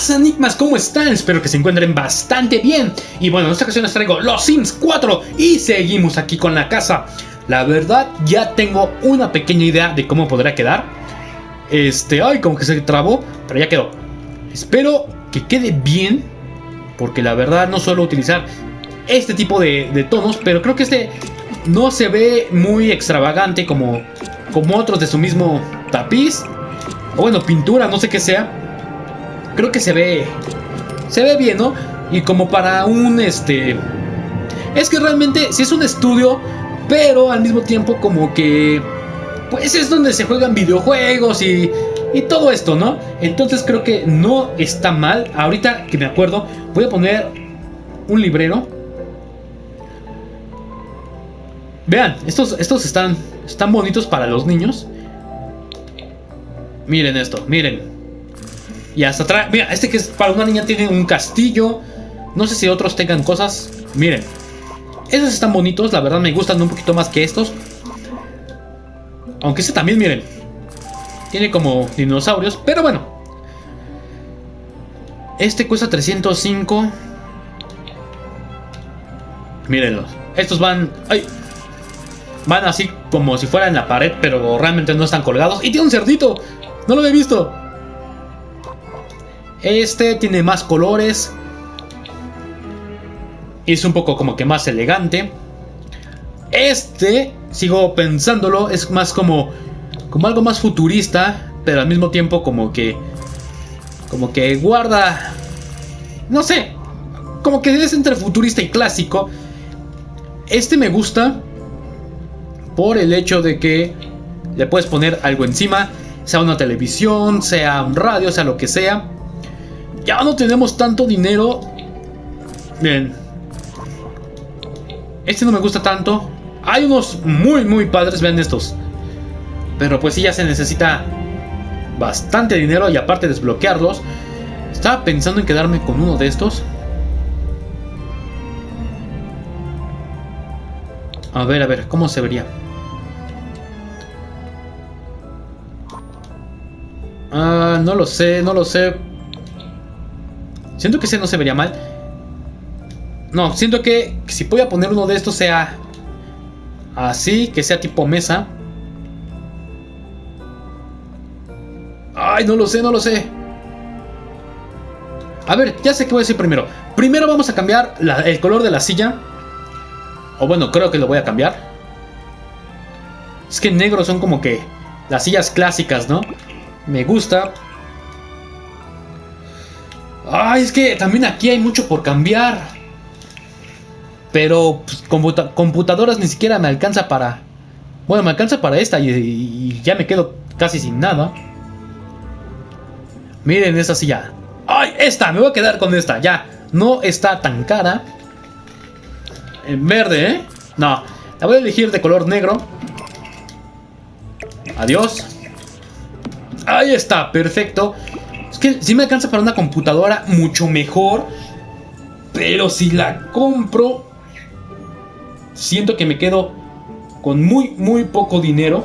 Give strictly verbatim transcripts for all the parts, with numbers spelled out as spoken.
pasa, enigmas? ¿Cómo están? Espero que se encuentren bastante bien. Y bueno, en esta ocasión les traigo Los Sims cuatro y seguimos aquí con la casa. La verdad, ya tengo una pequeña idea de cómo podrá quedar. Este, ay, como que se trabó, pero ya quedó. Espero que quede bien, porque la verdad no suelo utilizar este tipo de, de tonos, pero creo que este no se ve muy extravagante como, como otros de su mismo tapiz. O bueno, pintura, no sé qué sea. Creo que se ve Se ve bien, ¿no? Y como para un este es que realmente sí es un estudio, pero al mismo tiempo como que pues es donde se juegan videojuegos y, y todo esto, ¿no? Entonces creo que no está mal. Ahorita que me acuerdo, voy a poner un librero. Vean, estos, estos están, están bonitos para los niños. Miren esto, miren. Y hasta atrás, mira, este que es para una niña tiene un castillo. No sé si otros tengan cosas. Miren, esos están bonitos, la verdad me gustan un poquito más que estos. Aunque este también, miren, tiene como dinosaurios, pero bueno. Este cuesta trescientos cinco. Mírenlos, estos van, ay, van así como si fueran en la pared, pero realmente no están colgados. Y tiene un cerdito, no lo había visto. Este tiene más colores. Es un poco como que más elegante. Este, sigo pensándolo, es más como Como algo más futurista, pero al mismo tiempo como que Como que guarda, no sé, como que es entre futurista y clásico. Este me gusta por el hecho de que le puedes poner algo encima, sea una televisión, sea un radio, sea lo que sea. Ya no tenemos tanto dinero. Bien, este no me gusta tanto. Hay unos muy muy padres, vean estos. Pero pues sí, ya se necesita bastante dinero y aparte desbloquearlos. Estaba pensando en quedarme con uno de estos. A ver, a ver, ¿cómo se vería? Ah, no lo sé, no lo sé. Siento que ese no se vería mal. No, siento que, que si voy a poner uno de estos sea así, que sea tipo mesa. Ay, no lo sé, no lo sé. A ver, ya sé qué voy a decir primero. Primero vamos a cambiar la, el color de la silla. O bueno, creo que lo voy a cambiar. Es que en negro son como que las sillas clásicas, ¿no? Me gusta. Ay, es que también aquí hay mucho por cambiar. Pero pues, computa computadoras ni siquiera me alcanza para... Bueno, me alcanza para esta y, y ya me quedo casi sin nada. Miren esa silla. ¡Ay, esta! Me voy a quedar con esta, ya. No está tan cara. En verde, ¿eh? No, la voy a elegir de color negro. Adiós. Ahí está, perfecto. Es que si me alcanza para una computadora mucho mejor. Pero si la compro, siento que me quedo con muy, muy poco dinero.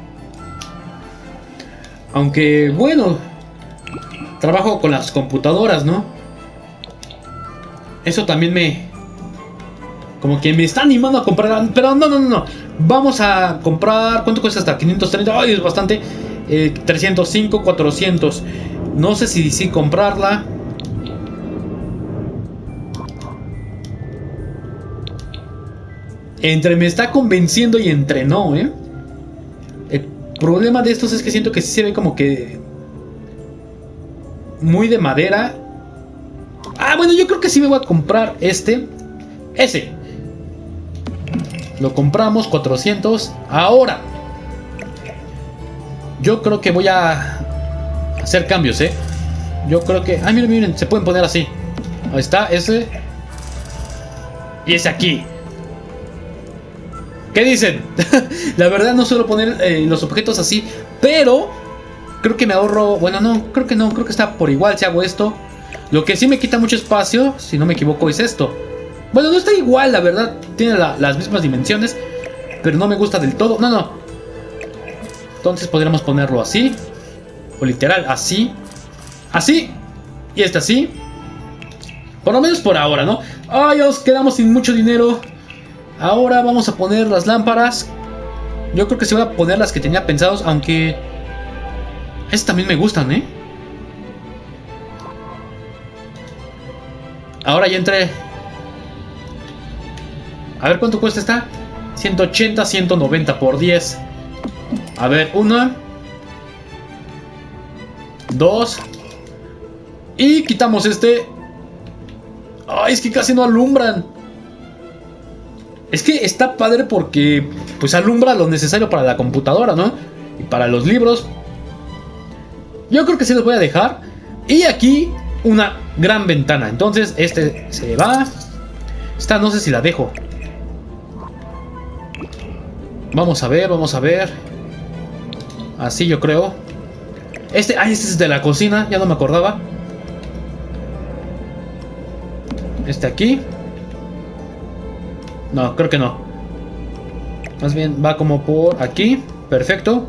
Aunque, bueno, trabajo con las computadoras, ¿no? Eso también me... como que me está animando a comprar. Pero no, no, no, no. Vamos a comprar... ¿Cuánto cuesta hasta? quinientos treinta. Ay, es bastante. eh, trescientos cinco, cuatrocientos. No sé si sí comprarla. Entre me está convenciendo y entre no, ¿eh? El problema de estos es que siento que sí se ve como que... muy de madera. Ah, bueno, yo creo que sí me voy a comprar este. Ese. Lo compramos, cuatrocientos. Ahora yo creo que voy a hacer cambios, ¿eh? Yo creo que... ah, miren, miren, se pueden poner así. Ahí está, ese. Y ese aquí. ¿Qué dicen? La verdad no suelo poner eh, los objetos así, pero creo que me ahorro... bueno, no, creo que no, creo que está por igual si hago esto. Lo que sí me quita mucho espacio, si no me equivoco, es esto. Bueno, no está igual, la verdad. Tiene la, las mismas dimensiones, pero no me gusta del todo. No, no. Entonces podríamos ponerlo así. O literal, así. Así. Y esta sí. Por lo menos por ahora, ¿no? Ay, nos quedamos sin mucho dinero. Ahora vamos a poner las lámparas. Yo creo que se voy a poner las que tenía pensados, aunque estas también me gustan, ¿eh? Ahora ya entré. A ver cuánto cuesta esta. ciento ochenta, ciento noventa por diez. A ver, una. Dos. Y quitamos este. Ay, es que casi no alumbran. Es que está padre porque pues alumbra lo necesario para la computadora, ¿no? Y para los libros. Yo creo que sí los voy a dejar. Y aquí una gran ventana. Entonces este se va. Esta no sé si la dejo. Vamos a ver, vamos a ver. Así yo creo. Este, ay, este es de la cocina, ya no me acordaba. Este aquí. No, creo que no. Más bien va como por aquí. Perfecto.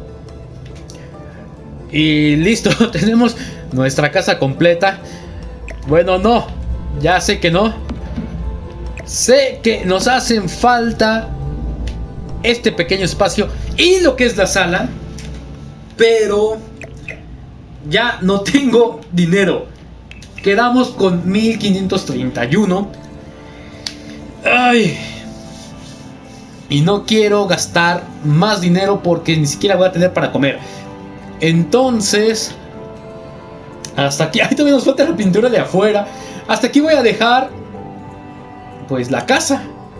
Y listo, tenemos nuestra casa completa. Bueno, no. Ya sé que no. Sé que nos hacen falta este pequeño espacio y lo que es la sala. Pero ya no tengo dinero. Quedamos con mil quinientos treinta y uno. Ay. Y no quiero gastar más dinero porque ni siquiera voy a tener para comer. Entonces, hasta aquí. Ahí todavía nos falta la pintura de afuera. Hasta aquí voy a dejar pues la casa.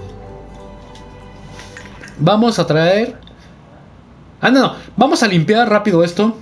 Vamos a traer. Ah, no, no. Vamos a limpiar rápido esto.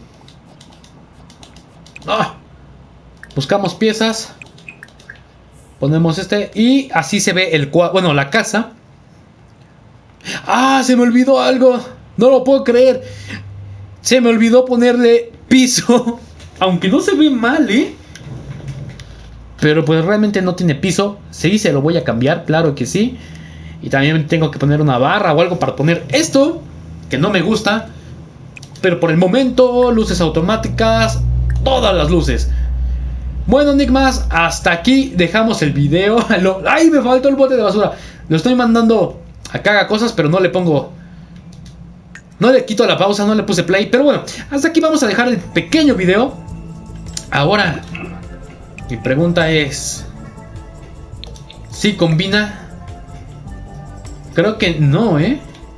Ah. Buscamos piezas. Ponemos este. Y así se ve el cuadro. Bueno, la casa. Ah, se me olvidó algo. No lo puedo creer. Se me olvidó ponerle piso. Aunque no se ve mal, ¿eh? Pero pues realmente no tiene piso. Sí, se lo voy a cambiar, claro que sí. Y también tengo que poner una barra o algo para poner esto, que no me gusta. Pero por el momento, luces automáticas. Todas las luces. Bueno, Enigmas, hasta aquí dejamos el video. ¡Ay, me faltó el bote de basura! Lo estoy mandando a que haga cosas, pero no le pongo... No le quito la pausa, no le puse play. Pero bueno, hasta aquí vamos a dejar el pequeño video. Ahora, mi pregunta es... ¿sí combina? Creo que no, ¿eh?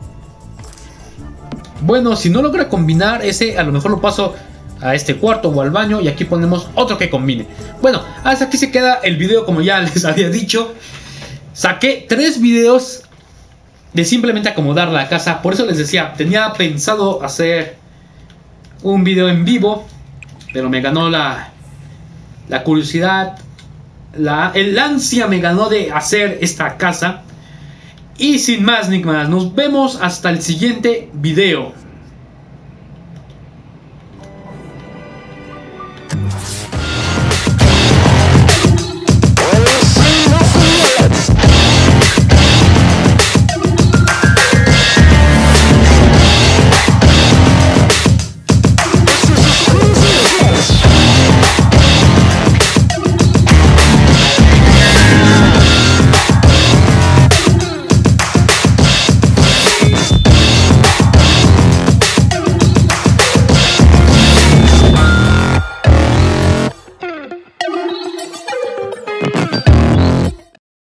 Bueno, si no logra combinar ese, a lo mejor lo paso a este cuarto o al baño. Y aquí ponemos otro que combine. Bueno, hasta aquí se queda el video, como ya les había dicho. Saqué tres videos de simplemente acomodar la casa. Por eso les decía, tenía pensado hacer un video en vivo, pero me ganó la, la curiosidad. La, el ansia me ganó de hacer esta casa. Y sin más, Enigmas, nos vemos hasta el siguiente video.